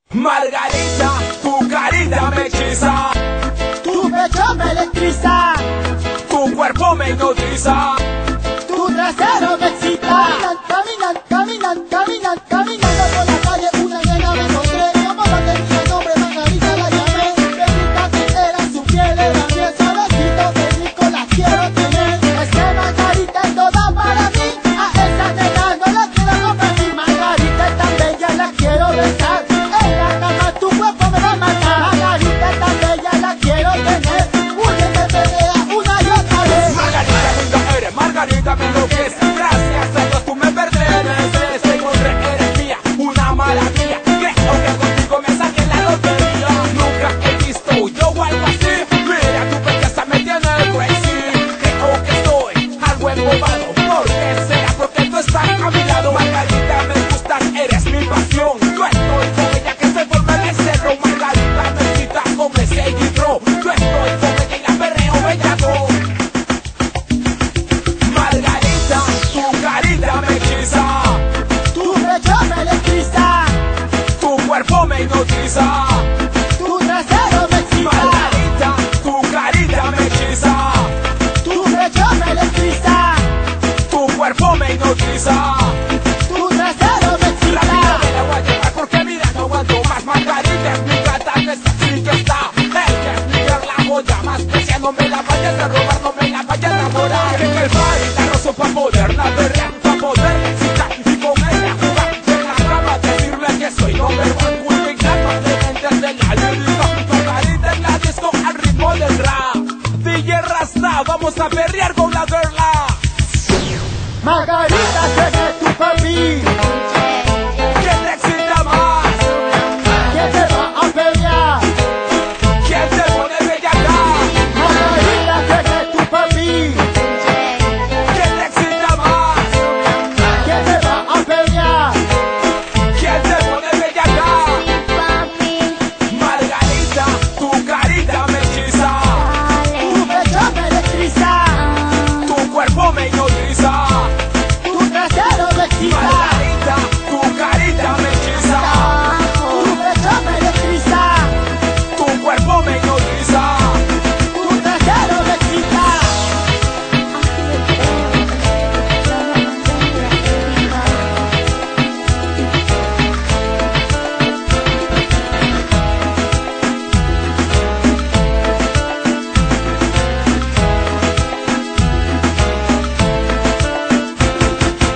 Margarita, tu carita me hechiza, tu pecho me electriza, tu cuerpo me hipnotiza, tu trasero me excita. Caminando por la calle, una nena me encontré. Como no tenía nombre, Margarita la llamé. Me grita que era su piel, era bien suavecito, que rico la quiero tener. Es que Margarita es toda para mí, a esa nena no la quiero compartir. Margarita es tan bella, la quiero besar. En la cama tu cuerpo me va a matar. Margarita es tan bella, la quiero tener. Una me pelea una y otra vez. Margarita linda eres, Margarita me enloquece. Gracias a Dios tú me perteneces. Te encontré, eres mía, una maravilla. Creo que contigo me saqué la lotería. Nunca he visto yo algo así. Mira, tu belleza me tiene crazy. Creo que estoy algo embobado. ¿Por qué será? Porque tú estás a mi lado. Margarita, me gustas, eres mi pasión. Yo estoy con ella que se forma el cerro. Margarita me quita como ese hidro. Yo estoy con ella y la perreo bellaco. Margarita, tu carita me hechiza, Tu pecho me electriza, tu cuerpo me hipnotiza. tu trasero me excita. Margarita, tu carita me hechiza, Tu pecho me electriza, tu cuerpo me hipnotiza. tu trasero me Rápido excita. me la voy a llevar porque mira no aguanto más. Margarita es mi gata, esta sí que está. Ella es mi girl, la joya más preciada. No me la vayas a robar, no me la vayas a enamorar. En el baile la rozo pa' poderla perrear, pa' poderla excitar y con ella jugar. En la cama decirle que soy number one. Cultivar más de mentes de la lírica. Margarita en la disco al ritmo del rap. DJ Rasta, vamos a perrear con la girla. Margarita, sé que tu papi